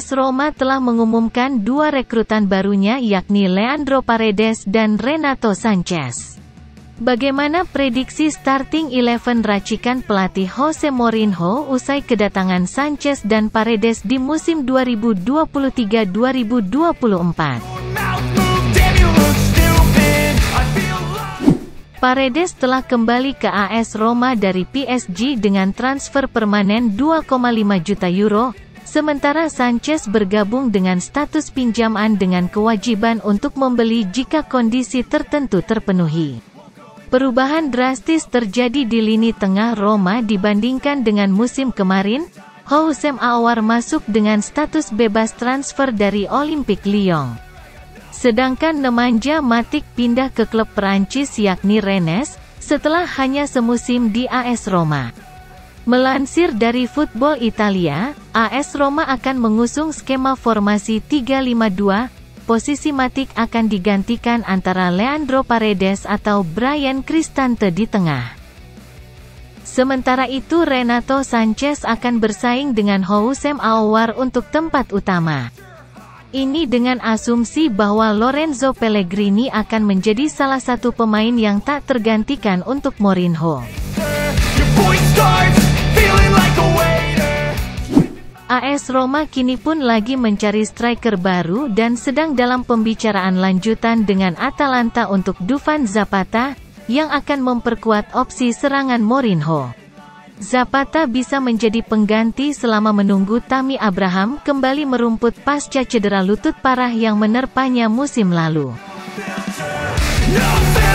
AS Roma telah mengumumkan dua rekrutan barunya yakni Leandro Paredes dan Renato Sanches. Bagaimana prediksi starting 11 racikan pelatih Jose Mourinho usai kedatangan Sanches dan Paredes di musim 2023-2024? Paredes telah kembali ke AS Roma dari PSG dengan transfer permanen 2,5 juta euro, sementara Sanches bergabung dengan status pinjaman dengan kewajiban untuk membeli jika kondisi tertentu terpenuhi. Perubahan drastis terjadi di lini tengah Roma dibandingkan dengan musim kemarin. Houssem Aouar masuk dengan status bebas transfer dari Olympique Lyon. Sedangkan Nemanja Matic pindah ke klub Perancis yakni Rennes, setelah hanya semusim di AS Roma. Melansir dari Football Italia, AS Roma akan mengusung skema formasi 3-5-2, posisi Matic akan digantikan antara Leandro Paredes atau Bryan Cristante di tengah. Sementara itu Renato Sanches akan bersaing dengan Houssem Aouar untuk tempat utama. Ini dengan asumsi bahwa Lorenzo Pellegrini akan menjadi salah satu pemain yang tak tergantikan untuk Mourinho. AS Roma kini pun lagi mencari striker baru dan sedang dalam pembicaraan lanjutan dengan Atalanta untuk Dufan Zapata, yang akan memperkuat opsi serangan Mourinho. Zapata bisa menjadi pengganti selama menunggu Tammy Abraham kembali merumput pasca cedera lutut parah yang menerpanya musim lalu.